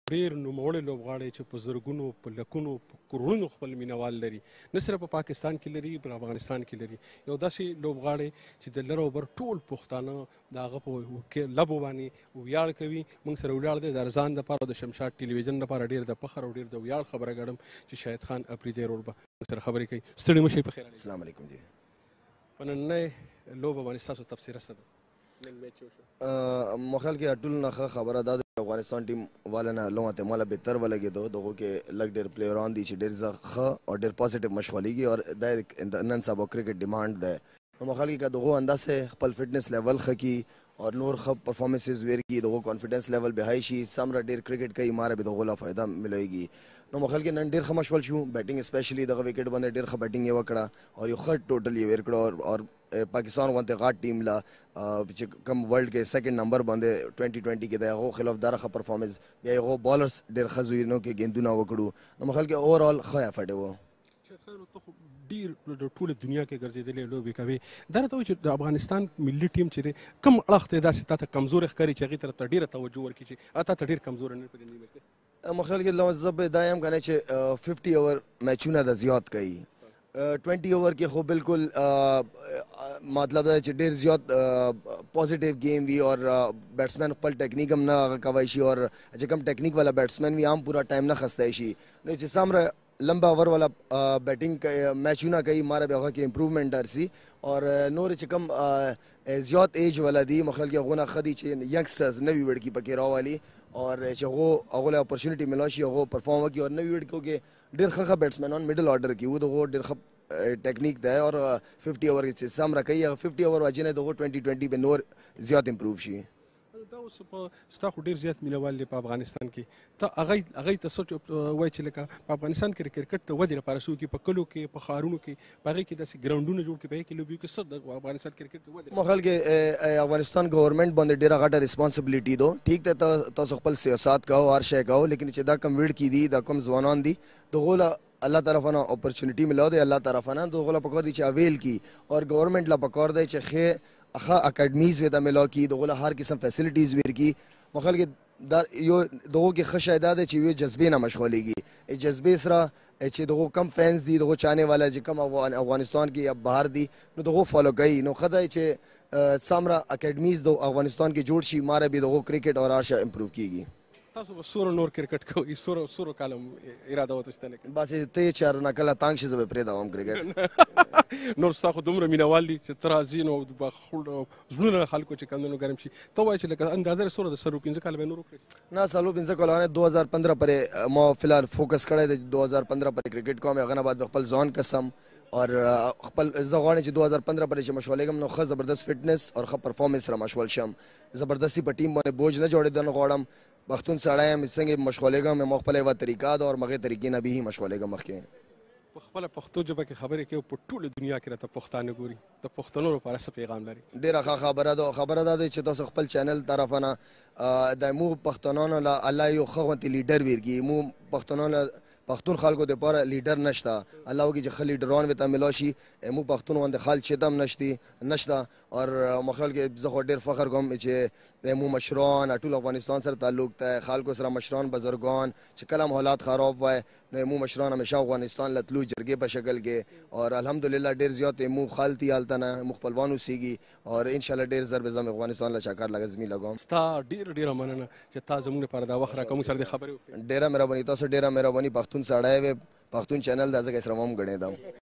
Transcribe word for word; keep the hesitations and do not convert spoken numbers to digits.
ډېر نوموړي لوبغاړي چې په زرګونو په لکونو په کروڑونو خپل مینوال لري، نه صرف په پاکستان کې لري په افغانستان کې لري. یو داسې لوبغاړی چې د لر او بر ټول پښتانه د هغه په لبو باندې ویاړ کوي. موږ سره ولاړ دی د ارزان دپاره د شمشاد ټلویزیون لپاره ډېر د فخر او ډېر د ویاړ خبره ګڼم چې شاهد خان افریدی رول به موږ سره خبرې کوي. ستړي مه شئ، په خیر. السلام علیکم. جی په نننۍ لوبه باندې ستاسو تبصره څه ده؟ ما خیال کې ټول نه ښه خبره ده د افغانستان ټیم والا نه لومه ته مالا بهتر ولګېدو. دغو کې لږ ډېر پلیران دي چې ډېر ښه او ډېر پازیټیو مشغولېږي او دا نن سبا کرکټ ډیمانډ دی. نو ما خیال کې که دغو انداسې خپل فټنس لیول ښه کړي اور نور ښه پرفارمنسز ورکړي، دغو کانفیډنس لیول به های شي، څومره ډېر کرکټ کوي ماره به دغو لا فایده ملويږي. نو ما خیال کې نن ډېر ښه مشغول شو بیټینګ اسپیشلی دغه وکټ باندې ډېر ښه بیټینګ یې وکړه او یو ښه ټوټل یې ور کړو. اور پاکستان غونډه غاټ ټیم لا چې کم ورلد کې سیکنډ نمبر باندې ټوئنټي ټوئنټي کې د هغو خلاف دا ښه پرفارمنس بیا هغو بالرز ډېر ښه زوینو کې ګیندونه وکړو. نو ما خیال کې اوورال ښه افرټ و. ډېر د ټوله دنیا کې ګرځېدلې لوبې کوي. دا راته وایي چې د افغانستان ملي ټیم چې دی کوم اړخ ته داسې تا ته کمزوری ښکاري چې هغې طرف ته ډېره توجه ورکړي چې هغه تا ته ډېر کمزوری نه پرې نیول کړي؟ ما خیال کې زه به دا یم که نه چې ففټي اوور میچونه د زیات کوي. ټوینټي اوور کې خو بالکل مطلب دا چې ډېر زیات پازیټیو گیم وي اور بیټسمین خپل ټیکنیک هم نه هغه کوی شي اور چې کوم ټیکنیک والا بیټسمین وي هم پورا ټایم نه خستی شي. نو چې څومره لمبا اوور والا بیټنګ میچونه کوي ماره به هغه کې امپروومنټ درسي. اور نور چې کوم زیات ایج والا دي ما خیال کې هغونه ښه دي چې ینګسټرز نوي وړکي پکې راولي اور چې هغو هغو له اپورچونیټي ملا شي هغو پرفارم وکړي. اور نوي وړکو کې ډېر ښه ښه بیټسمینان میډل آرډر کې وو دغو ډېر ښه ټیکنیک دی. اور ففټي اوور کې چې څومره کوي هغه ففټي اوور واچي نه دغو ټوینټي ټوینټي به نور زیات امپروو شي. دا اوس په ستا خو ډېر زیات مینوال دی په افغانستان کې، ته هغې هغې ته څه وایي چې لکه په افغانستان کې کرکټ د ودې لپاره څه وکړي؟ په کلیو کې په ښارونو کې په هغې کې داسې ګراونډونه جوړ کړي په هغې کې لوبې وکړي. څه د افغانستان کرکټ د ودې ما خیال کې افغانستان ګورنمنټ باندې ډېره غټه ریسپانسبلیټي ده. ټیک ده تاسو خپل سیاست کوو هر شی کوو لیکن چې دا کم ویړ کې دي دا کم ځوانان دي دغو له الله طرفه نه اپورچونیټي ملو دی الله طرفه نه دغو له پکار دي چې اویل کی اور ګورنمنټ له پکار دی چې ښې ښه اکیډمیز ورته ملو کړي دغو له هر قسم فیسلټیز ورکړي. ما خیال کې دا یو دغو کې ښه شی دا دی چې یو جذبې نه مشغولېږي. جذبې سره چې دغو کم فینس دي دغو چانې والا چې کم افغانستان کې یا بهر دي نو دغو فالو کوي. نو ښه دی چې څومره اکیډمیز د افغانستان کې جوړ شي ماره به دغو کرکټ اور هر شی امپروو کېږي. تاسو به سورو نور کرکټ کوئ سورو سورو کالم اراده وته شته لیکن بس ته یې چې نه کله تانګ شي زه به پرېږدم کرکټ. نور ستا خو دومره مینوال دي چې ته راځي نو زړونه خلکو چې کمدنو ګرم شي. ته وایې چې لکه اندازه سوره د څلور پنځه کاله به نور وکړې؟ نه څلور پنځه کاله دو هزار پندرہ پرې ما فلحال فوکس کړی دی دو هزار پندرہ پرې کرکټ کوم هغه نه بعد خپل ځان قسم اور خپل زه غواړم چې دو هزار پندرہ پرې چې مشغولېږم نو ښه زبردست فټنس اور ښه پرفارمنس سره مشغول شم. زبردستي په ټیم باندې بوج نه جوړېدل غواړم. پښتون سړی یم څنګه مشغولېږم مې خپله یوه طریقه ده اور مغې طریقې نه به یې مشغولېږم مخکې. په خپله پښتو ژبه کې خبرې کوي په ټوله دنیا کې راته پښتانه ګوري د پښتنو لپاره څه پیغام لري؟ ډېره ښه خبره ده خبره دا ده چې تاسو خپل چینل طرفه نه د موږ پښتنانو له الله یو ښه غوندې لیډر ورکړي. موږ پښتنو له پښتون خلکو دپاره لیډر نشته. الله وکړي چې ښه لیډران ورته ملا شي. موږ پښتون غوندې خال چې هم نشته نشته اور ما خیال کې زه خو ډېر فخر کوم چې موږ مشران ټول افغانستان سره تعلق دی خلکو سره مشران بزرګان چې کله هم حالات خراب وای نو موږ مشران همیشه افغانستان له تلو جرګې په شکل کې اور الحمدلله ډېر زیات موږ خالتي هلته نه موږ خپلوان اوسېږي اور انشاءالله ډېر زر به زه افغانستان له چکر لګزمي لګوم. ستا ډېره ډېره مننه چې تا زموږ لپاره دا وخت راکړه موږ سره دې خبرې وکړې. ډېره مهرباني تاسو ډېره مهرباني. پښتون سړی وې پښتون چینل دا ځکه سره هم ګڼېدم.